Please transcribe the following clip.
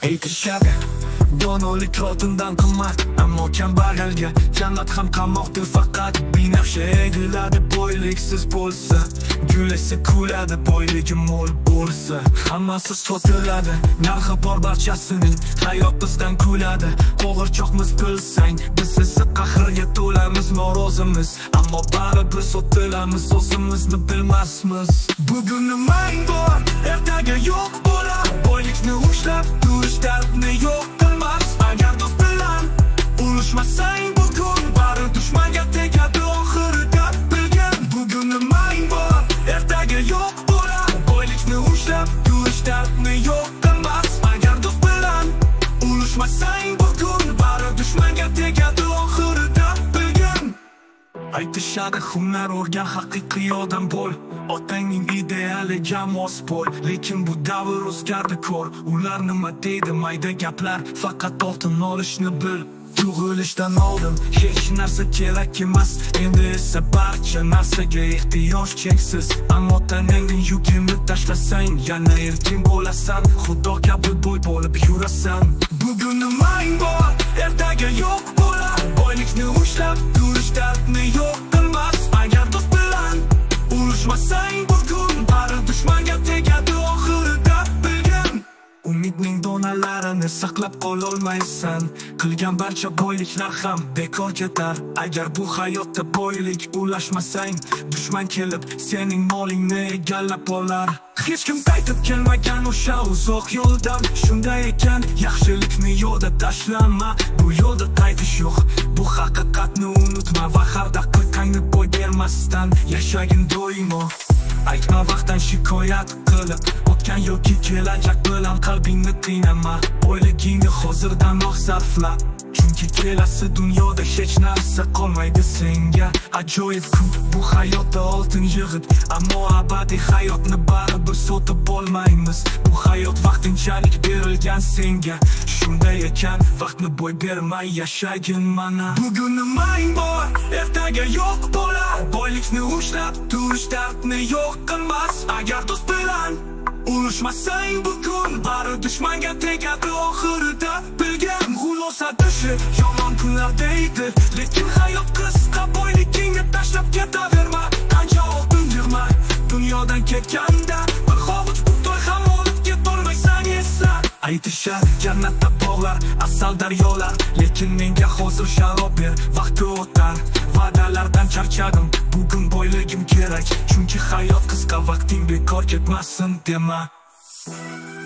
Aytishadi donolik oltindan qimmat, ammo kambag'alga jannat ham qamoqdir. Faqat binafsha egiladi boyliksiz bo'lsa, gulasi kuladi boyligi mo'l bo'lsa. Hammasi sotiladi, narxi bor barchasining, hayot bizdan kuladi. Qo'g'irchoqmiz bilsang, biz esa qahrga to'lamiz, norozimiz, ammo baribir sotilamiz, o'zimizni bilmasmiz. Bugun nimang bor, ertaga yo'q bo'lar. Boylikni ushlab turish dardni yo'q qilmas. Agar do'st bilan urushmasang bugun, bari dushmanga tegadi oxirida bilgin. Bugun nimang bor, ertaga yo'q bo'lar. Boylikni ushlab turish dardni yo'q qilmas. Agar do'st bilan urushmasang bugun, bari dushmanga tegadi oxirida bilgin. Aytishadi hunar o'rgan, haqiqiy odam bo'l. Otangning ideali jamoasi bo'l. Lekin bu davr o'zgardi ko'r. Ular nima deydi mayda gaplar, faqat oltin olishni bil. Tug'ilishdan oldin hech narsa kerak emas, endi esa barcha narsaga ehtiyoj cheksiz. Ammo tanangning yukini tashlasang, yana erkin bo'lasan, xudo kabi bo'y bo'lib yurasan. Bugun nimang bor, ertaga yo'q bo'lar. Boylikni ushlab turish dardni yo'q qilmas. Agar do'st bilan urushmasang bugun, bari dushmanga tegadi oxirida bilgin. Umidning donalarini saqlab qololmaysan, qilgan barcha boyliklar ham bekor ketar. Agar bu hayotda boylik ulashmasang, dushman kelib sening molingni egallab olar. Hech kim qaytib kelmagan o'sha uzoq yo'ldan. Shunday ekan, yaxshilikni yo'lda tashlama. Bu yo'lda qaytish yo'q, bu haqiqatni unutma. Va har daqiqangni boy bermasdan yashagin doimo. Aytma vaqtdan shikoyat qilib, o'tgan yoki kelajak bilan qalbingni qiynama. Boyligingni hozirdan sarfla, chunki kelasi dunyoda hech narsa qolmaydi senga. Ajoyib kun bu hayotda oltin yig'ib, ammo abadiy hayotni baribir sotib olmaymiz. Bu hayot vaqtinchalik berilgan senga. Shunday ekan, vaqtni boy bermay yashagin mana. Bugun nimang bor, ertaga yo'q bo'lar. Boylikni ushlab turish dardni yo'q qilmas. Agar do'st bilan urushmasang bugun, bari dushmanga tegadi oxirida bilgin. Xulosa dushi yomon kunlar deydi, lekin hayot qisqa. Boyligingni tashlab ketaverma, qancha oltin yig'ma. Dunyodan ketganda bir hovuch bug'doy ham olib ketolmaysan esla. Aytishadi jannatda bog'lar, asal daryolar, lekin menga hozir sharob ber, vaqti o'tar. Va'dalardan charchadim, bugun boyligim kerak, chunki hayot qisqa, vaqting bekor ketmasin dema.